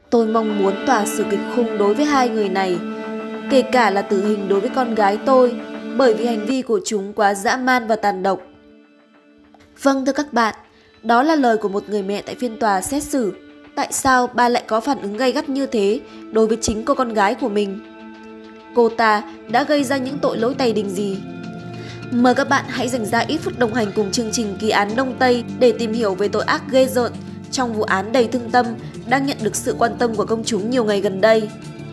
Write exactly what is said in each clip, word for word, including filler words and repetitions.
Tôi mong muốn tòa xử kịch khung đối với hai người này, kể cả là tử hình đối với con gái tôi, bởi vì hành vi của chúng quá dã man và tàn độc. Vâng thưa các bạn, đó là lời của một người mẹ tại phiên tòa xét xử. Tại sao bà lại có phản ứng gay gắt như thế đối với chính cô con gái của mình? Cô ta đã gây ra những tội lỗi tày đình gì? Mời các bạn hãy dành ra ít phút đồng hành cùng chương trình Kỳ án Đông Tây để tìm hiểu về tội ác ghê rợn trong vụ án đầy thương tâm đang nhận được sự quan tâm của công chúng nhiều ngày gần đây.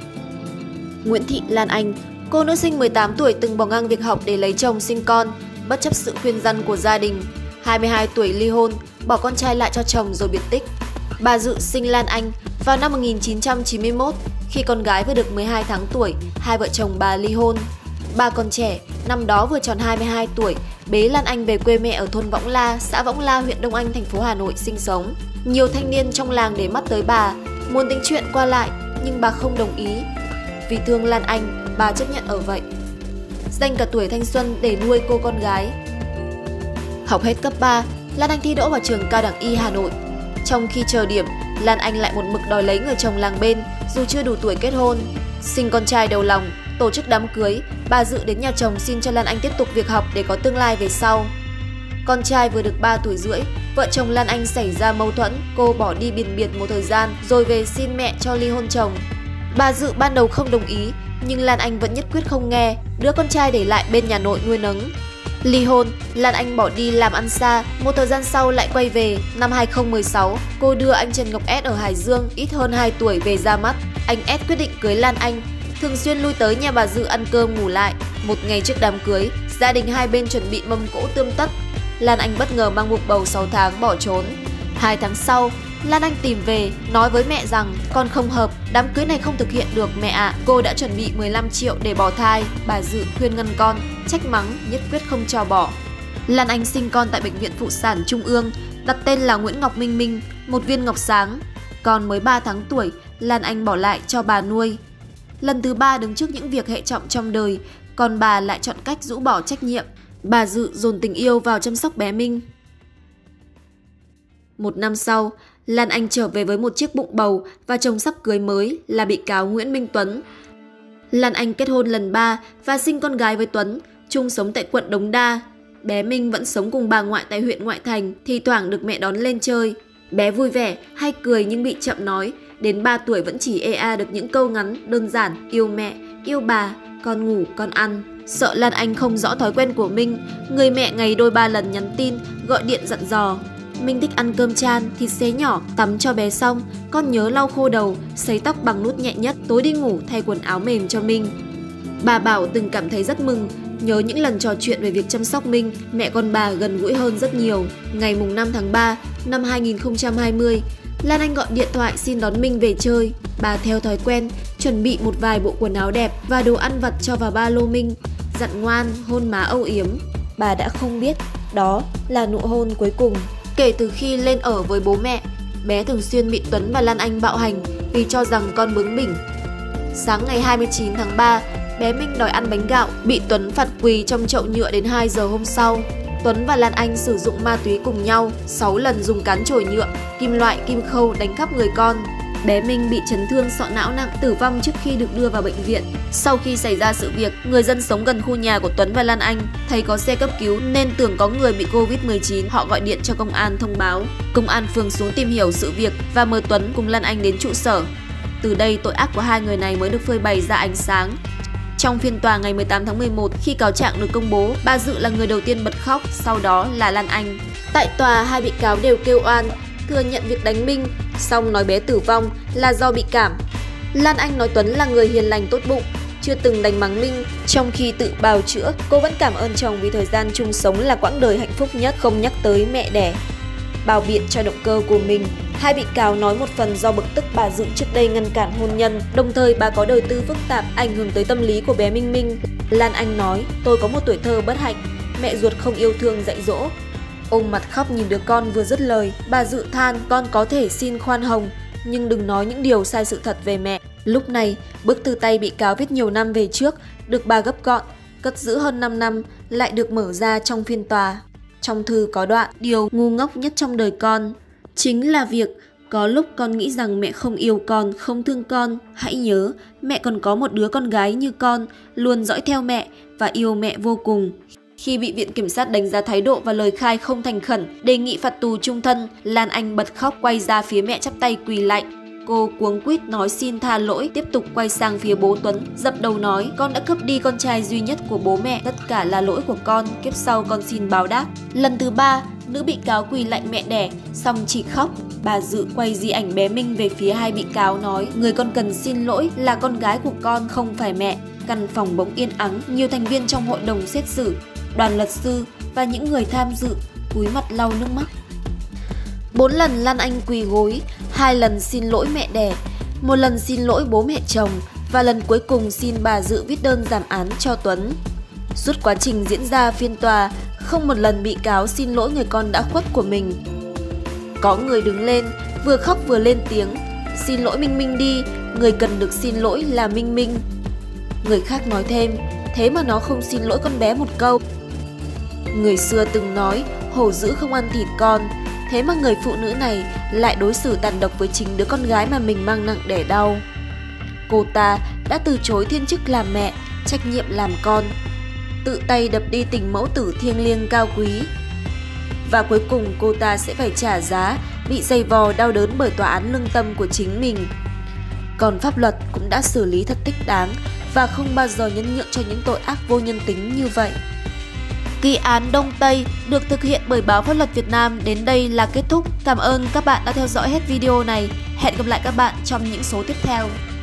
Nguyễn Thị Lan Anh, cô nữ sinh mười tám tuổi từng bỏ ngang việc học để lấy chồng sinh con, bất chấp sự khuyên răn của gia đình. hai mươi hai tuổi ly hôn, bỏ con trai lại cho chồng rồi biệt tích. Bà Dự sinh Lan Anh vào năm một nghìn chín trăm chín mươi mốt, khi con gái vừa được mười hai tháng tuổi, hai vợ chồng bà ly hôn. Bà còn trẻ, năm đó vừa tròn hai mươi hai tuổi, bế Lan Anh về quê mẹ ở thôn Võng La, xã Võng La, huyện Đông Anh, thành phố Hà Nội sinh sống. Nhiều thanh niên trong làng để mắt tới bà, muốn tính chuyện qua lại, nhưng bà không đồng ý. Vì thương Lan Anh, bà chấp nhận ở vậy, dành cả tuổi thanh xuân để nuôi cô con gái. Học hết cấp ba, Lan Anh thi đỗ vào trường Cao đẳng Y Hà Nội. Trong khi chờ điểm, Lan Anh lại một mực đòi lấy người chồng làng bên dù chưa đủ tuổi kết hôn. Sinh con trai đầu lòng, tổ chức đám cưới, bà Dự đến nhà chồng xin cho Lan Anh tiếp tục việc học để có tương lai về sau. Con trai vừa được ba tuổi rưỡi, vợ chồng Lan Anh xảy ra mâu thuẫn, cô bỏ đi biệt biệt một thời gian rồi về xin mẹ cho ly hôn chồng. Bà Dự ban đầu không đồng ý, nhưng Lan Anh vẫn nhất quyết không nghe, đứa con trai để lại bên nhà nội nuôi nấng. Ly hôn, Lan Anh bỏ đi làm ăn xa, một thời gian sau lại quay về. Năm hai nghìn không trăm mười sáu, cô đưa anh Trần Ngọc S ở Hải Dương, ít hơn hai tuổi, về ra mắt. Anh S quyết định cưới Lan Anh, thường xuyên lui tới nhà bà Dự ăn cơm ngủ lại. Một ngày trước đám cưới, gia đình hai bên chuẩn bị mâm cỗ tươm tất. Lan Anh bất ngờ mang bụng bầu sáu tháng bỏ trốn. Hai tháng sau, Lan Anh tìm về, nói với mẹ rằng con không hợp, đám cưới này không thực hiện được mẹ ạ. À. Cô đã chuẩn bị mười lăm triệu để bỏ thai, bà Dự khuyên ngăn con, trách mắng, nhất quyết không cho bỏ. Lan Anh sinh con tại Bệnh viện Phụ sản Trung ương, đặt tên là Nguyễn Ngọc Minh Minh, một viên ngọc sáng. Con mới ba tháng tuổi, Lan Anh bỏ lại cho bà nuôi. Lần thứ ba đứng trước những việc hệ trọng trong đời, còn bà lại chọn cách rũ bỏ trách nhiệm. Bà Dự dồn tình yêu vào chăm sóc bé Minh. Một năm sau, Lan Anh trở về với một chiếc bụng bầu và chồng sắp cưới mới là bị cáo Nguyễn Minh Tuấn. Lan Anh kết hôn lần ba và sinh con gái với Tuấn, chung sống tại quận Đống Đa. Bé Minh vẫn sống cùng bà ngoại tại huyện ngoại thành, thi thoảng được mẹ đón lên chơi. Bé vui vẻ, hay cười nhưng bị chậm nói, đến ba tuổi vẫn chỉ ê a được những câu ngắn, đơn giản, yêu mẹ, yêu bà, con ngủ, con ăn. Sợ Lan Anh không rõ thói quen của Minh, người mẹ ngày đôi ba lần nhắn tin, gọi điện dặn dò. Minh thích ăn cơm chan, thịt xé nhỏ, tắm cho bé xong, con nhớ lau khô đầu, sấy tóc bằng nút nhẹ nhất, tối đi ngủ thay quần áo mềm cho Minh. Bà Bảo từng cảm thấy rất mừng, nhớ những lần trò chuyện về việc chăm sóc Minh, mẹ con bà gần gũi hơn rất nhiều. Ngày năm tháng ba năm hai nghìn không trăm hai mươi, Lan Anh gọi điện thoại xin đón Minh về chơi. Bà theo thói quen, chuẩn bị một vài bộ quần áo đẹp và đồ ăn vặt cho vào ba lô Minh, dặn ngoan, hôn má âu yếm. Bà đã không biết, đó là nụ hôn cuối cùng. Kể từ khi lên ở với bố mẹ, bé thường xuyên bị Tuấn và Lan Anh bạo hành vì cho rằng con bướng bỉnh. Sáng ngày hai mươi chín tháng ba, bé Minh đòi ăn bánh gạo, bị Tuấn phạt quỳ trong chậu nhựa đến hai giờ hôm sau. Tuấn và Lan Anh sử dụng ma túy cùng nhau, sáu lần dùng cán chổi nhựa, kim loại, kim khâu đánh khắp người con. Bé Minh bị chấn thương sọ não nặng, tử vong trước khi được đưa vào bệnh viện. Sau khi xảy ra sự việc, người dân sống gần khu nhà của Tuấn và Lan Anh thấy có xe cấp cứu nên tưởng có người bị Covid mười chín. Họ gọi điện cho công an thông báo. Công an phường xuống tìm hiểu sự việc và mời Tuấn cùng Lan Anh đến trụ sở. Từ đây tội ác của hai người này mới được phơi bày ra ánh sáng. Trong phiên tòa ngày mười tám tháng mười một, khi cáo trạng được công bố, bà Dự là người đầu tiên bật khóc, sau đó là Lan Anh. Tại tòa, hai bị cáo đều kêu oan, thừa nhận việc đánh Minh, song nói bé tử vong là do bị cảm. Lan Anh nói Tuấn là người hiền lành tốt bụng, chưa từng đánh mắng Minh, trong khi tự bào chữa, cô vẫn cảm ơn chồng vì thời gian chung sống là quãng đời hạnh phúc nhất, không nhắc tới mẹ đẻ. Bào biện cho động cơ của mình, hai bị cáo nói một phần do bực tức bà Dự trước đây ngăn cản hôn nhân, đồng thời bà có đời tư phức tạp ảnh hưởng tới tâm lý của bé Minh Minh. Lan Anh nói, tôi có một tuổi thơ bất hạnh, mẹ ruột không yêu thương dạy dỗ. Ôm mặt khóc nhìn đứa con vừa dứt lời, bà Dự than con có thể xin khoan hồng, nhưng đừng nói những điều sai sự thật về mẹ. Lúc này, bức thư tay bị cáo viết nhiều năm về trước, được bà gấp gọn, cất giữ hơn năm năm, lại được mở ra trong phiên tòa. Trong thư có đoạn, điều ngu ngốc nhất trong đời con chính là việc Có lúc con nghĩ rằng mẹ không yêu con, không thương con. Hãy nhớ, mẹ còn có một đứa con gái như con, luôn dõi theo mẹ và yêu mẹ vô cùng. Khi bị viện kiểm sát đánh giá thái độ và lời khai không thành khẩn, đề nghị phạt tù chung thân, Lan Anh bật khóc quay ra phía mẹ chắp tay quỳ lạy. Cô cuống quýt nói xin tha lỗi, tiếp tục quay sang phía bố Tuấn, dập đầu nói con đã cướp đi con trai duy nhất của bố mẹ, tất cả là lỗi của con, kiếp sau con xin báo đáp. Lần thứ ba, nữ bị cáo quỳ lạy mẹ đẻ, xong chỉ khóc. Bà Dự quay di ảnh bé Minh về phía hai bị cáo nói người con cần xin lỗi là con gái của con, không phải mẹ. Căn phòng bỗng yên ắng, nhiều thành viên trong hội đồng xét xử, đoàn luật sư và những người tham dự cúi mặt lau nước mắt. Bốn lần Lan Anh quỳ gối, hai lần xin lỗi mẹ đẻ, một lần xin lỗi bố mẹ chồng và lần cuối cùng xin bà Dự viết đơn giảm án cho Tuấn. Suốt quá trình diễn ra phiên tòa, không một lần bị cáo xin lỗi người con đã khuất của mình. Có người đứng lên, vừa khóc vừa lên tiếng, xin lỗi Minh Minh đi, người cần được xin lỗi là Minh Minh. Người khác nói thêm, thế mà nó không xin lỗi con bé một câu. Người xưa từng nói, hổ dữ không ăn thịt con, thế mà người phụ nữ này lại đối xử tàn độc với chính đứa con gái mà mình mang nặng đẻ đau. Cô ta đã từ chối thiên chức làm mẹ, trách nhiệm làm con, tự tay đập đi tình mẫu tử thiêng liêng cao quý. Và cuối cùng cô ta sẽ phải trả giá, bị giày vò đau đớn bởi tòa án lương tâm của chính mình. Còn pháp luật cũng đã xử lý thật thích đáng và không bao giờ nhẫn nhượng cho những tội ác vô nhân tính như vậy. Kỳ án Đông Tây được thực hiện bởi Báo Pháp luật Việt Nam đến đây là kết thúc. Cảm ơn các bạn đã theo dõi hết video này. Hẹn gặp lại các bạn trong những số tiếp theo.